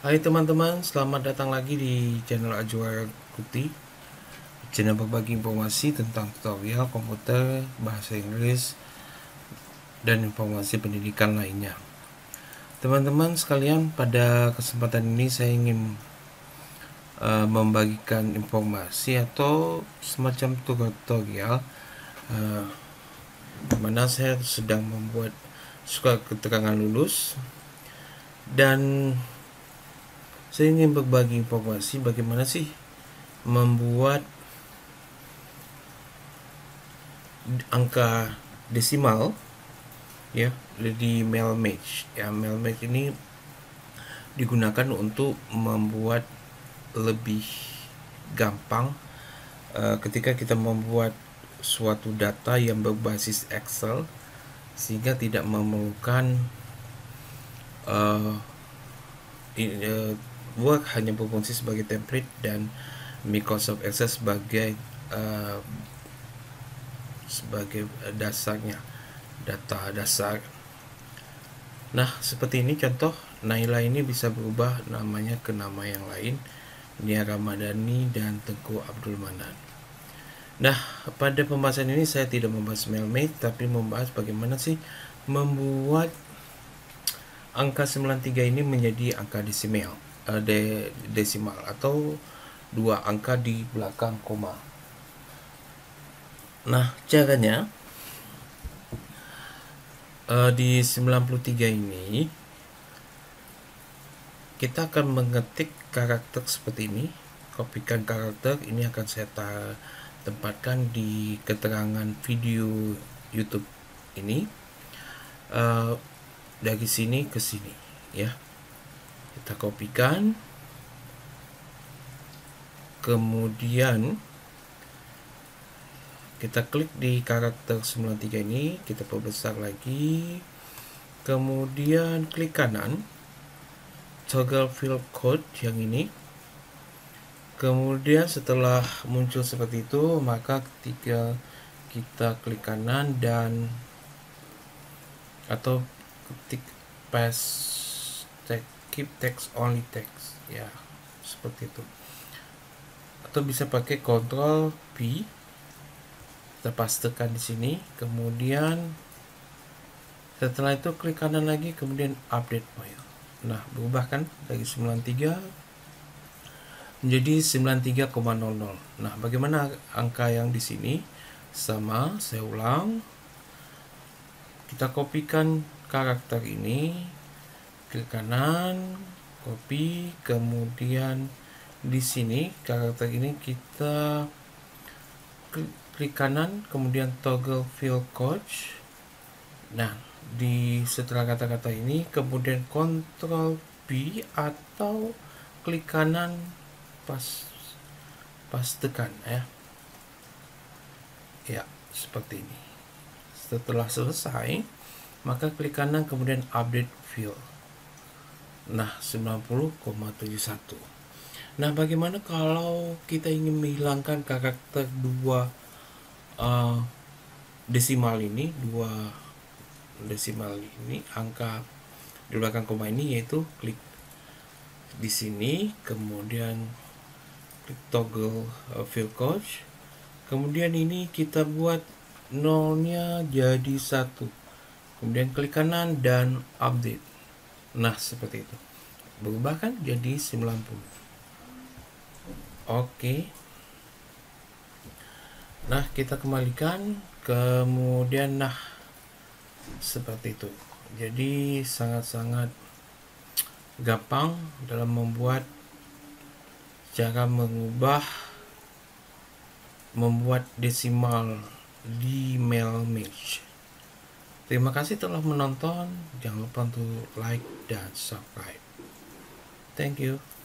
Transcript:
Hai teman-teman, selamat datang lagi di channel Ajwa Kuti, channel berbagi informasi tentang tutorial komputer, bahasa Inggris, dan informasi pendidikan lainnya. Teman-teman sekalian, pada kesempatan ini saya ingin membagikan informasi atau semacam tutorial di mana saya sedang membuat surat keterangan lulus, dan saya ingin berbagi informasi bagaimana sih membuat angka desimal ya di Mailmatch. Ya, Mailmatch ini digunakan untuk membuat lebih gampang ketika kita membuat suatu data yang berbasis Excel, sehingga tidak memerlukan Word hanya berfungsi sebagai template dan Microsoft Excel sebagai dasarnya, data dasar. Nah, seperti ini contoh. Naila ini bisa berubah namanya ke nama yang lain, Nia Ramadhani dan Tengku Abdul Manan. Nah, pada pembahasan ini saya tidak membahas Mailmate, tapi membahas bagaimana sih membuat angka 93 ini menjadi angka desimal atau dua angka di belakang koma. Nah, caranya di 93 ini kita akan mengetik karakter seperti ini. Kopikan karakter ini akan saya tempatkan di keterangan video YouTube ini, dari sini ke sini ya. Kita kopikan, kemudian kita klik di karakter 93 ini, kita perbesar lagi, kemudian klik kanan, toggle fill code yang ini. Kemudian setelah muncul seperti itu, maka ketika kita klik kanan dan atau ketik paste text, keep text only text ya, seperti itu. Atau bisa pakai Ctrl P, kita pastekan di sini, kemudian setelah itu klik kanan lagi, kemudian update file. Nah, berubah kan dari 93 menjadi 93,00. Nah, bagaimana angka yang di sini? Sama, saya ulang. Kita kopikan karakter ini, klik kanan, copy, kemudian di sini karakter ini kita klik kanan, kemudian toggle fill code. Nah, setelah kata-kata ini, kemudian Ctrl B atau klik kanan, pastekan ya, seperti ini. Setelah selesai, maka klik kanan, kemudian update fill. Nah, 90,71. Nah, bagaimana kalau kita ingin menghilangkan karakter dua desimal ini, angka di belakang koma ini, yaitu klik di sini, kemudian klik toggle fill code, kemudian ini kita buat nolnya jadi 1, kemudian klik kanan dan update. Nah, seperti itu, berubah kan jadi 90. Oke. Nah, kita kembalikan, kemudian nah, seperti itu. Jadi sangat-sangat gampang dalam membuat membuat desimal di Mailmatch. Terima kasih telah menonton. Jangan lupa untuk like dan subscribe. Thank you.